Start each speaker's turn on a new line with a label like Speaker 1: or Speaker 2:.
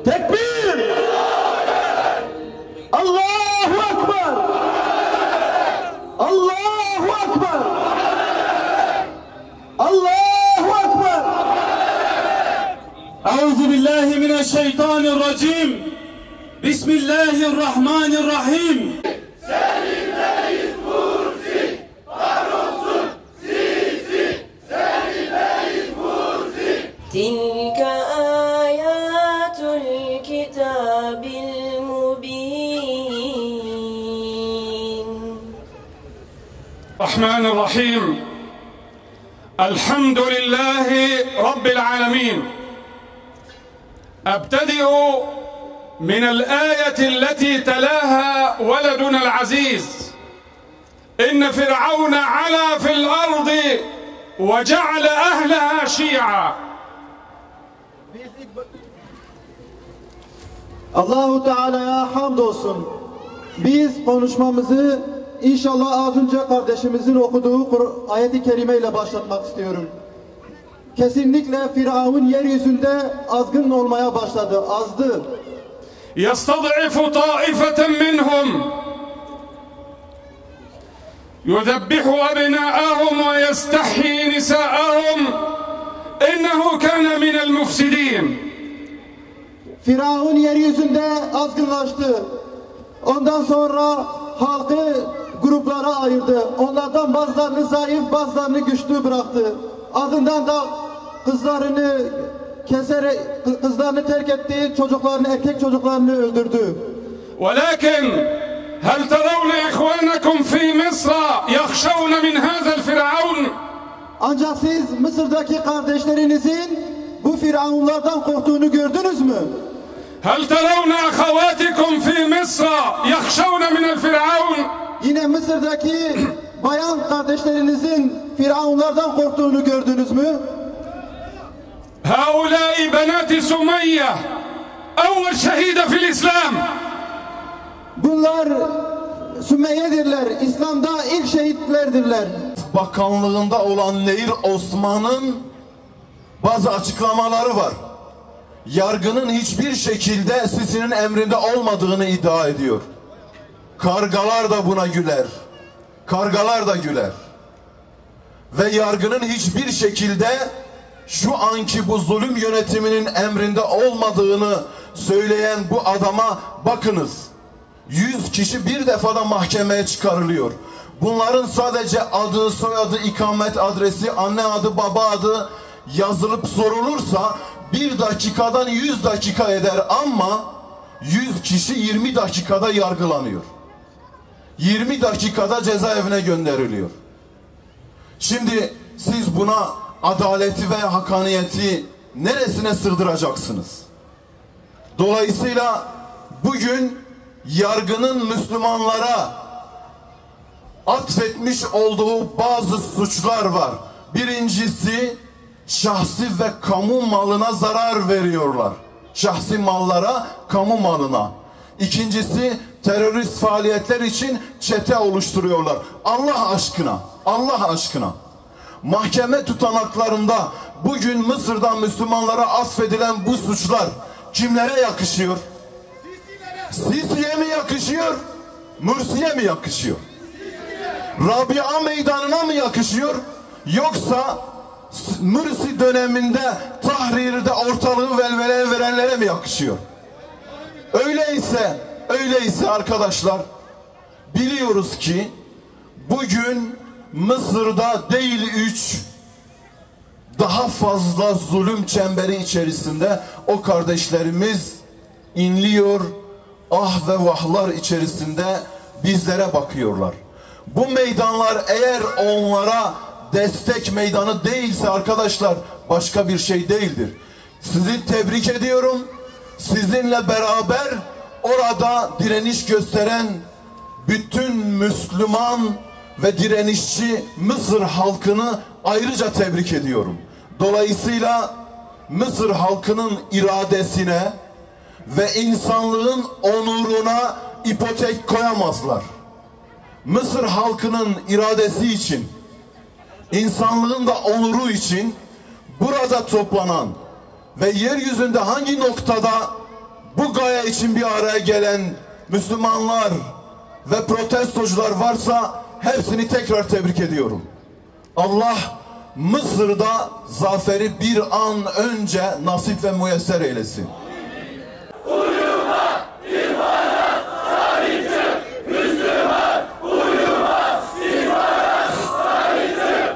Speaker 1: Tekbir! Allahu Ekber! Allahu Ekber! Allahu Ekber! Euzu billahi mineşşeytanirracim. Bismillahirrahmanirrahim.
Speaker 2: Seninleyiz Mursi, kahrolsun Sisi. Seninleyiz Mursi.
Speaker 3: Tilka ayatul kitabil mubin.
Speaker 4: Rahmanirrahim. Elhamdülillahi Rabbil alemin. أبتدئ من الآية التي تلاها ولدنا العزيز إن فرعون علا في الأرض وجعل أهلها شيعا.
Speaker 1: Allahu Teala'ya hamdolsun. Biz konuşmamızı inşallah az önce kardeşimizin okuduğu ayet-i kerime ile başlatmak istiyorum. Kesinlikle Firavun yeryüzünde azgın olmaya başladı, azdı.
Speaker 4: يستضعف طائفة منهم يذبح أبناءهم ويستحيي نساءهم إنه كان من المفسدين.
Speaker 1: Firavun yeryüzünde azgınlaştı. Ondan sonra halkı gruplara ayırdı. Onlardan bazılarını zayıf, bazılarını güçlü bıraktı. Ardından da kızlarını keserek, kızlarını terk etti, çocuklarını, erkek çocuklarını öldürdü.
Speaker 4: ولكن هل ترون إخوانكم في مصر يخشون من هذا الفرعون؟
Speaker 1: Ancak siz Mısır'daki kardeşlerinizin bu firavunlardan korktuğunu gördünüz mü?
Speaker 4: هل ترون أخواتكم في مصر يخشون من الفرعون؟
Speaker 1: Yine Mısır'daki bayan kardeşlerinizin firavunlardan korktuğunu gördünüz mü?
Speaker 4: هؤلاء بنات سمية أول شهيدة في الإسلام.
Speaker 1: Bunlar Sümeyye'dirler. İslam'da ilk şehitlerdirler.
Speaker 5: Bakanlığında olan Nehir Osman'ın bazı açıklamaları var. Yargının hiçbir şekilde Sisi'nin emrinde olmadığını iddia ediyor. Kargalar da buna güler. Kargalar da güler. Ve yargının hiçbir şekilde şu anki bu zulüm yönetiminin emrinde olmadığını söyleyen bu adama bakınız. 100 kişi bir defada mahkemeye çıkarılıyor. Bunların sadece adı, soyadı, ikamet adresi, anne adı, baba adı yazılıp sorulursa 1 dakikadan 100 dakika eder ama 100 kişi 20 dakikada yargılanıyor. 20 dakikada cezaevine gönderiliyor. Şimdi siz buna adaleti ve hakaniyeti neresine sığdıracaksınız? Dolayısıyla bugün yargının Müslümanlara atfetmiş olduğu bazı suçlar var. Birincisi, şahsi ve kamu malına zarar veriyorlar. Şahsi mallara, kamu malına. İkincisi, terörist faaliyetler için çete oluşturuyorlar. Allah aşkına, Allah aşkına. Mahkeme tutanaklarında bugün Mısır'dan Müslümanlara atfedilen bu suçlar kimlere yakışıyor? Sisi'ye mi yakışıyor? Mursi'ye mi yakışıyor? Rabia Meydanı'na mı yakışıyor? Yoksa Mursi döneminde Tahrir'de ortalığı velveleye verenlere mi yakışıyor? Öyleyse arkadaşlar, biliyoruz ki bugün Mısır'da değil 3, daha fazla zulüm çemberi içerisinde o kardeşlerimiz inliyor, ah ve vahlar içerisinde bizlere bakıyorlar. Bu meydanlar eğer onlara destek meydanı değilse arkadaşlar başka bir şey değildir. Sizi tebrik ediyorum. Sizinle beraber orada direniş gösteren bütün Müslüman ve direnişçi Mısır halkını ayrıca tebrik ediyorum. Dolayısıyla Mısır halkının iradesine ve insanlığın onuruna ipotek koyamazlar. Mısır halkının iradesi için, insanlığın da onuru için burada toplanan ve yeryüzünde hangi noktada için bir araya gelen Müslümanlar ve protestocular varsa hepsini tekrar tebrik ediyorum. Allah Mısır'da zaferi bir an önce nasip ve müyesser eylesin.